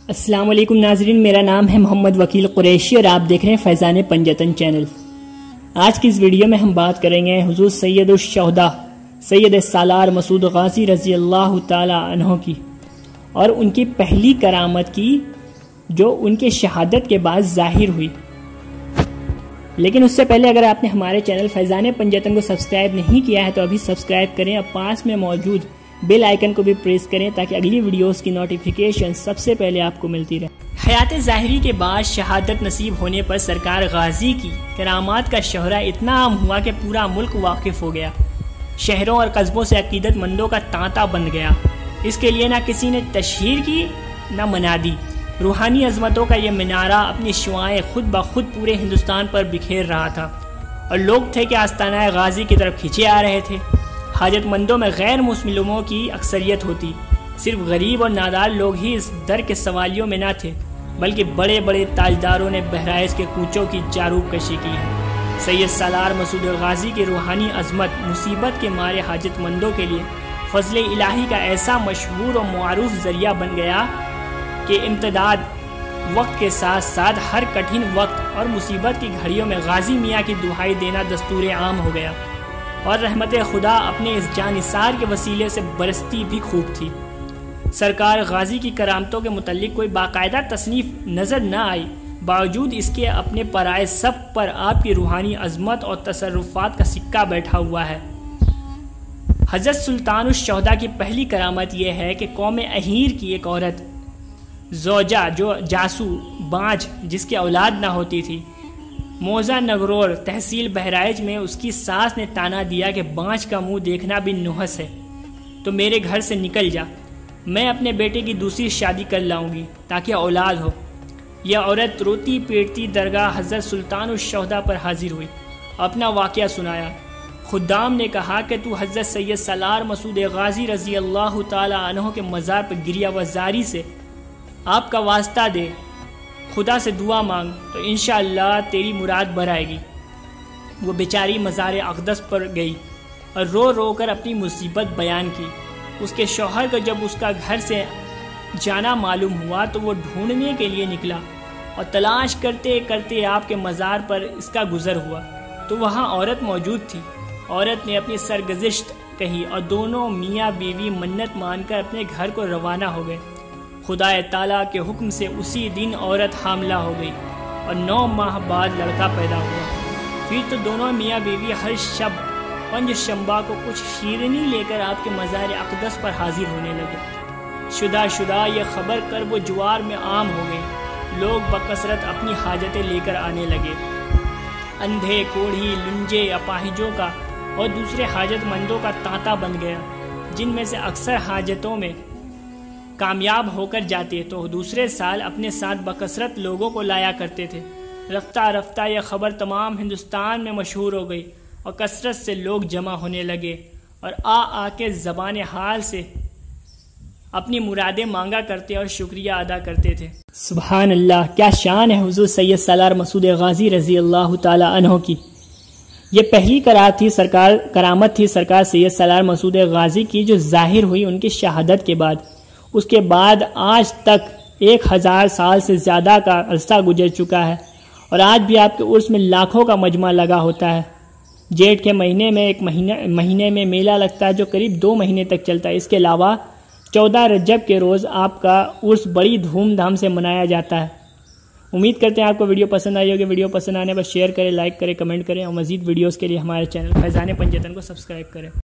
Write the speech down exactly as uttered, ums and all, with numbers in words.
السلام علیکم ناظرین، میرا نام ہے محمد وکیل قریشی اور آپ دیکھ رہے ہیں فیضان پنجتن چینل۔ آج کی اس ویڈیو میں ہم بات کریں گے حضور سید الشہداء سید سالار مسعود غازی رضی اللہ تعالی عنہ کی اور ان کی پہلی کرامت کی جو ان کے شہادت کے بعد ظاہر ہوئی۔ لیکن اس سے پہلے اگر آپ نے ہمارے چینل فیضان پنجتن کو سبسکرائب نہیں کیا ہے تو ابھی سبسکرائب کریں اور پاس میں موجود بیل آئیکن کو بھی پریس کریں تاکہ اگلی ویڈیوز کی نوٹیفیکیشن سب سے پہلے آپ کو ملتی رہے۔ حیات ظاہری کے بعد شہادت نصیب ہونے پر سرکار غازی کی کرامات کا شہرہ اتنا عام ہوا کہ پورا ملک واقف ہو گیا۔ شہروں اور قصبوں سے عقیدت مندوں کا تانتا بن گیا۔ اس کے لیے نہ کسی نے تشہیر کی نہ منادی۔ روحانی عظمتوں کا یہ منارہ اپنی شعاعیں خود بخود پورے ہندوستان پر بکھیر رہا تھا اور لوگ تھے کہ آستانہ غازی کی طرف کھینچے آ رہے تھے۔ حاجت مندوں میں غیر مسلموں کی اکثریت ہوتی، صرف غریب اور نادار لوگ ہی اس در کے سوالیوں میں نہ تھے، بلکہ بڑے بڑے تاجداروں نے بہرائش کے کوچوں کی جاروب کشی کی ہے۔ سید سالار مسعود غازی کی روحانی عظمت مصیبت کے مارے حاجت مندوں کے لیے فضل الہی کا ایسا مشہور اور معروف ذریعہ بن گیا کہ امتداد وقت کے ساتھ ساتھ ہر کٹھن وقت اور مصیبت کی گھڑیوں میں غازی میاں کی دہائی دینا دستور عام ہو گیا، اور رحمت خدا اپنے اس جانثار کے وسیلے سے برستی بھی خوب تھی۔ سرکار غازی کی کرامتوں کے متعلق کوئی باقاعدہ تصنیف نظر نہ آئی، باوجود اس کے اپنے پرائے سب پر آپ کی روحانی عظمت اور تصرفات کا سکہ بیٹھا ہوا ہے۔ حضرت سلطان الشہداء کی پہلی کرامت یہ ہے کہ قوم اہیر کی ایک عورت زوجہ جو جاسو بانجھ جس کی اولاد نہ ہوتی تھی، موزہ نگرور تحصیل بہرائچ میں اس کی ساس نے تانا دیا کہ بانجھ کا منہ دیکھنا بھی نحس ہے تو میرے گھر سے نکل جا، میں اپنے بیٹے کی دوسری شادی کر لاؤں گی تاکہ اولاد ہو۔ یہ عورت روتی پیٹتی درگاہ حضرت سلطان الشہداء پر حاضر ہوئی، اپنا واقعہ سنایا۔ خدام نے کہا کہ تو حضرت سید سالار مسعود غازی رضی اللہ تعالی عنہ کے مزار پر گریہ وزاری سے آپ کا واسطہ دے، خدا سے دعا مانگ تو انشاءاللہ تیری مراد بھر آئے گی۔ وہ بیچاری مزار اقدس پر گئی اور رو رو کر اپنی مصیبت بیان کی۔ اس کے شوہر کو جب اس کا گھر سے جانا معلوم ہوا تو وہ ڈھونڈنے کے لیے نکلا اور تلاش کرتے کرتے آپ کے مزار پر اس کا گزر ہوا تو وہاں عورت موجود تھی۔ عورت نے اپنی سرگزشت کہی اور دونوں میاں بیوی منت مان کر اپنے گھر کو روانہ ہو گئے۔ خدا تعالیٰ کے حکم سے اسی دن عورت حاملہ ہو گئی اور نو ماہ بعد لڑکا پیدا ہوا۔ پھر تو دونوں میاں بیوی ہر شب پنج شنبہ کو کچھ شیرنی لے کر آپ کے مزار اقدس پر حاضر ہونے لگے۔ شدہ شدہ یہ خبر کرب و جوار میں عام ہو گئی، لوگ بکثرت اپنی حاجتیں لے کر آنے لگے۔ اندھے کوڑھی لنجے اپاہجوں کا اور دوسرے حاجت مندوں کا تانتا بن گیا، جن میں سے اکثر حاجتوں میں کامیاب ہو کر جاتے تو دوسرے سال اپنے ساتھ بکثرت لوگوں کو لایا کرتے تھے۔ رفتہ رفتہ یہ خبر تمام ہندوستان میں مشہور ہو گئی اور کثرت سے لوگ جمع ہونے لگے اور آ آ کے زبان حال سے اپنی مرادیں مانگا کرتے اور شکریہ ادا کرتے تھے۔ سبحان اللہ، کیا شان ہے حضور سید سالار مسعود غازی رضی اللہ تعالی عنہ کی۔ یہ پہلی کرامت تھی سرکار کرامت تھی سرکار سید سالار مسعود غازی کی جو ظاہر ہوئی ان کی شہادت کے بعد۔ اس کے بعد آج تک ایک ہزار سال سے زیادہ کا عرصہ گزر چکا ہے اور آج بھی آپ کے عرس میں لاکھوں کا مجمع لگا ہوتا ہے۔ جیٹھ کے مہینے میں ایک مہینہ مہینے میں میلہ لگتا ہے جو قریب دو مہینے تک چلتا ہے۔ اس کے علاوہ چودہ رجب کے روز آپ کا عرس بڑی دھوم دھام سے منایا جاتا ہے۔ امید کرتے ہیں آپ کو ویڈیو پسند آئی ہوگی۔ ویڈیو پسند آنے پر شیئر کریں، لائک کریں، کمنٹ کریں اور مزید ویڈیوز کے لیے ہمارے چینل فیضان پنجتن کو سبسکرائب کریں۔